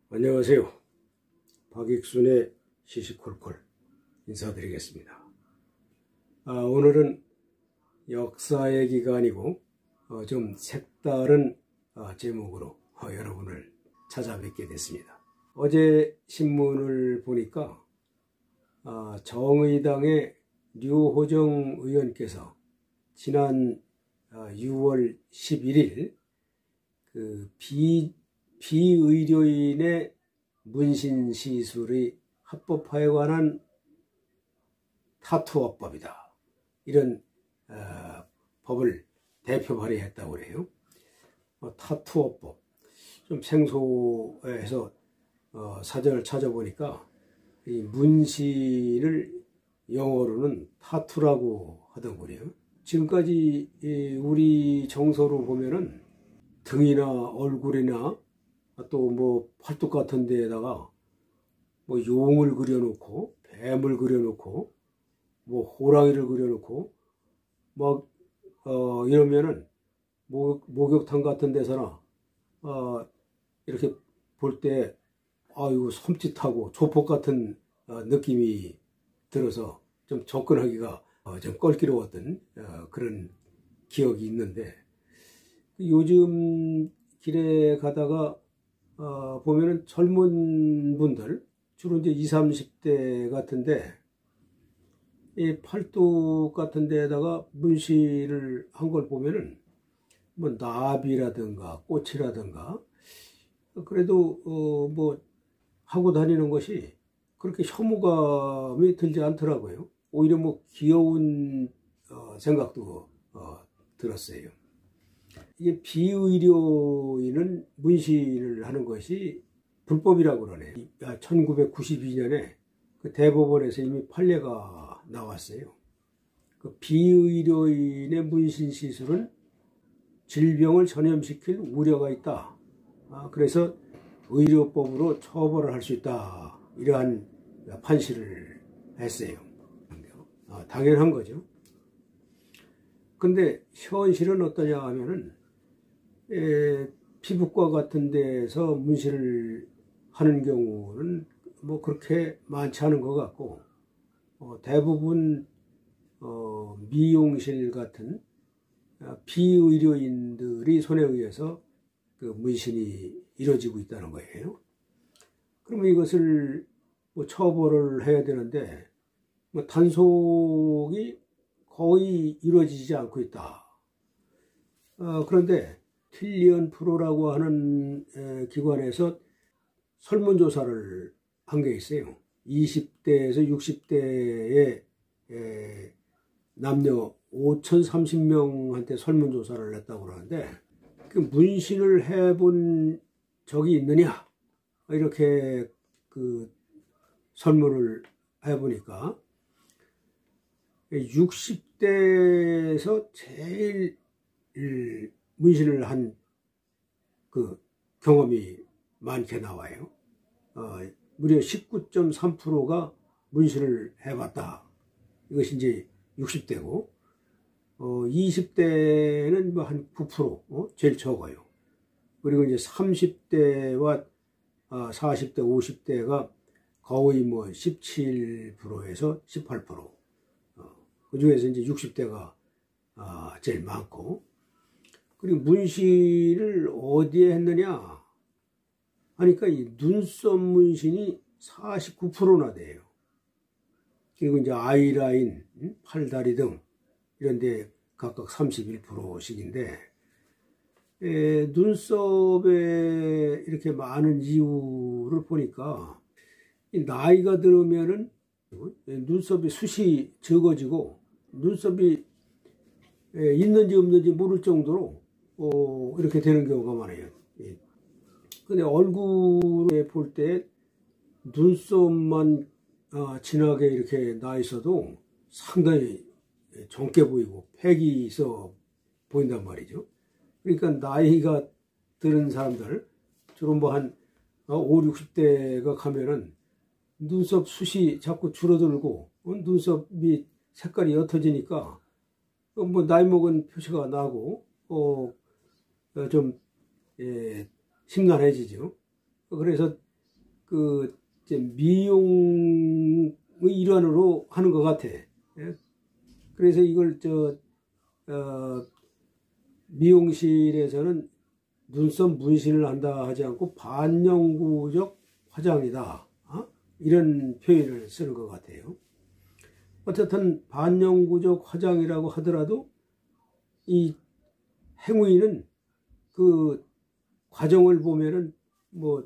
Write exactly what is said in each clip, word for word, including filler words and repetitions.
안녕하세요. 박익순의 시시콜콜 인사드리겠습니다. 아, 오늘은 역사 얘기가 아니고 어, 좀 색다른 어, 제목으로 어, 여러분을 찾아뵙게 됐습니다. 어제 신문을 보니까 아, 정의당의 류호정 의원께서 지난 아, 유월 십일일 그 비 비의료인의 문신시술의 합법화에 관한 타투어법이다, 이런 어, 법을 대표 발의했다고 그래요. 어, 타투어법 좀 생소해서 어, 사전을 찾아보니까 이 문신을 영어로는 타투라고 하더군요. 지금까지 이 우리 정서로 보면은 등이나 얼굴이나 또 뭐 팔뚝 같은 데에다가 뭐 용을 그려놓고 뱀을 그려놓고 뭐 호랑이를 그려놓고 막 어 이러면은 목, 목욕탕 같은 데서나 어 이렇게 볼 때 아이고 섬찟하고 조폭 같은 어, 느낌이 들어서 좀 접근하기가 어, 좀 껄끄러웠던 어, 그런 기억이 있는데, 요즘 길에 가다가 어, 보면은 젊은 분들, 주로 이제 이십, 삼십 대 같은데, 이 팔뚝 같은 데다가 문신을 한 걸 보면은, 뭐, 나비라든가, 꽃이라든가, 그래도, 어, 뭐, 하고 다니는 것이 그렇게 혐오감이 들지 않더라고요. 오히려 뭐, 귀여운, 어, 생각도, 어, 들었어요. 이게 비의료인은 문신을 하는 것이 불법이라고 그러네요. 천구백구십이년에 그 대법원에서 이미 판례가 나왔어요. 그 비의료인의 문신 시술은 질병을 전염시킬 우려가 있다. 아, 그래서 의료법으로 처벌을 할 수 있다, 이러한 판시를 했어요. 아, 당연한 거죠. 근데 현실은 어떠냐 하면은 에, 피부과 같은 데서 문신을 하는 경우는 뭐 그렇게 많지 않은 것 같고, 어, 대부분 어, 미용실 같은 비의료인들이 손에 의해서 그 문신이 이루어지고 있다는 거예요. 그러면 이것을 뭐 처벌을 해야 되는데, 뭐 단속이 거의 이루어지지 않고 있다. 어, 그런데 틸리언 프로라고 하는 에, 기관에서 설문조사를 한 게 있어요. 이십 대에서 육십 대의 에, 남녀 오천삼십 명한테 설문조사를 했다고 그러는데, 그 문신을 해본 적이 있느냐, 이렇게 그 설문을 해보니까 육십 대에서 제일 문신을 한 그 경험이 많게 나와요. 어, 무려 십구 점 삼 퍼센트가 문신을 해봤다. 이것이 이제 육십 대고, 어, 이십 대는 뭐 한 구 퍼센트, 어? 제일 적어요. 그리고 이제 삼십 대와 어, 사십 대, 오십 대가 거의 뭐 십칠 퍼센트에서 십팔 퍼센트. 어, 그 중에서 이제 육십 대가 어, 제일 많고, 그리고 문신을 어디에 했느냐 하니까 이 눈썹 문신이 사십구 퍼센트나 돼요. 그리고 이제 아이라인, 팔다리 등 이런 데 각각 삼십일 퍼센트씩인데, 에, 눈썹에 이렇게 많은 이유를 보니까 이 나이가 들으면은 눈썹이 숱이 적어지고 눈썹이 에, 있는지 없는지 모를 정도로 어, 이렇게 되는 경우가 많아요. 예. 근데 얼굴에 볼 때 눈썹만 어, 진하게 이렇게 나 있어도 상당히 젊게 보이고 팩이 있어 보인단 말이죠. 그러니까 나이가 들은 사람들, 주로 뭐 한 오십, 육십 대가 가면은 눈썹 숱이 자꾸 줄어들고 어, 눈썹이 색깔이 옅어지니까 어, 뭐 나이 먹은 표시가 나고 어, 좀 예, 심란해지죠. 그래서 그 이제 미용의 일환으로 하는 것 같아. 예? 그래서 이걸 저 어, 미용실에서는 눈썹 문신을 한다 하지 않고 반영구적 화장이다. 어? 이런 표현을 쓰는 것 같아요. 어쨌든 반영구적 화장이라고 하더라도 이 행위는 그 과정을 보면은 뭐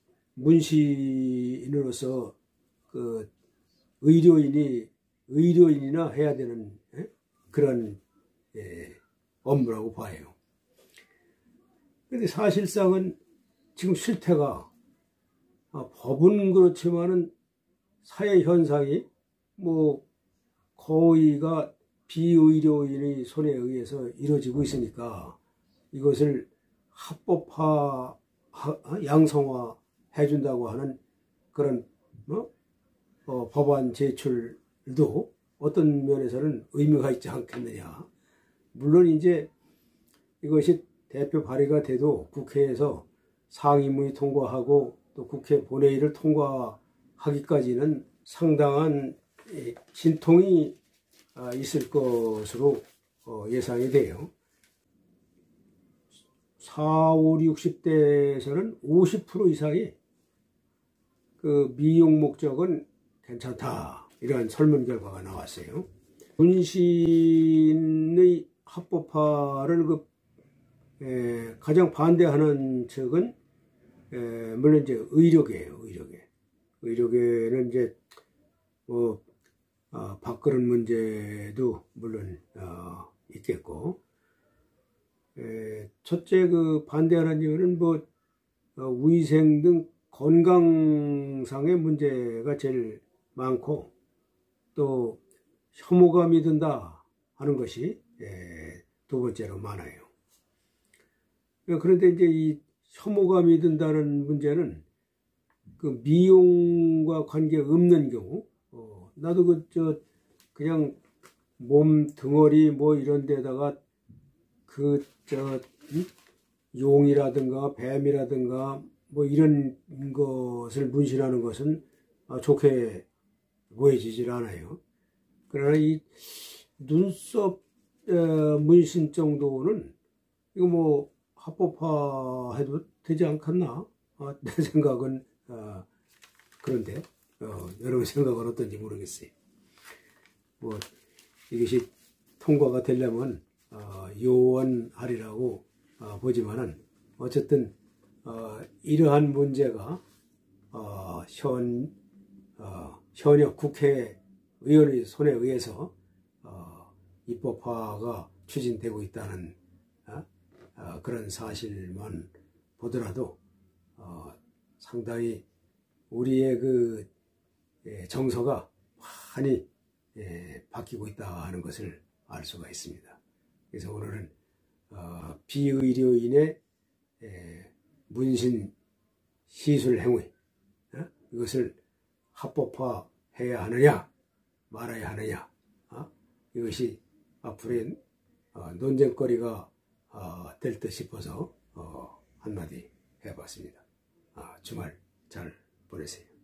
문신으로서 그 의료인이 의료인이나 해야 되는 예? 그런 예, 업무라고 봐요. 근데 사실상은 지금 실태가 아, 법은 그렇지만은 사회 현상이 뭐 거의가 비의료인의 손에 의해서 이루어지고 있으니까 이것을 합법화, 양성화 해준다고 하는 그런 뭐 어, 법안 제출도 어떤 면에서는 의미가 있지 않겠느냐. 물론 이제 이것이 대표 발의가 돼도 국회에서 상임위 통과하고 또 국회 본회의를 통과하기까지는 상당한 진통이 있을 것으로 예상이 돼요. 사십, 육십 대에서는 오십 퍼센트 이상이 그 미용 목적은 괜찮다. 이러한 설문 결과가 나왔어요. 문신의 합법화를 그 에, 가장 반대하는 측은 에, 물론 이제 의료계예요. 의료계. 의료계는 이제 뭐 어, 밥그릇 문제도 물론 어, 있겠고, 에, 첫째 그 반대하는 이유는 뭐 어, 위생 등 건강상의 문제가 제일 많고 또 혐오감이 든다 하는 것이 에, 두 번째로 많아요. 그런데 이제 이 혐오감이 든다는 문제는 그 미용과 관계 없는 경우, 어, 나도 그, 저, 그냥 몸 덩어리 뭐 이런 데다가 그, 저, 음? 용이라든가 뱀이라든가 뭐 이런 것을 문신하는 것은 좋게 보여지질 않아요. 그러나 이 눈썹 문신 정도는 이거 뭐 합법화해도 되지 않겠나? 어, 내 생각은 어, 그런데 어, 여러분 생각은 어떤지 모르겠어요. 뭐 이것이 통과가 되려면 어, 요원하리라고 어, 보지만은 어쨌든 어, 이러한 문제가 어, 현 어, 현역 국회의원의 손에 의해서 어, 입법화가 추진되고 있다는 어? 어, 그런 사실만 보더라도 어, 상당히 우리의 그 예, 정서가 많이 예, 바뀌고 있다 하는 것을 알 수가 있습니다. 그래서 오늘은 어, 비의료인의 예, 문신 시술 행위 어? 이것을 합법화해야 하느냐 말아야 하느냐 어? 이것이 앞으로의 어, 논쟁거리가 어, 될 듯 싶어서 어, 한마디 해봤습니다. 아, 주말 잘 보내세요.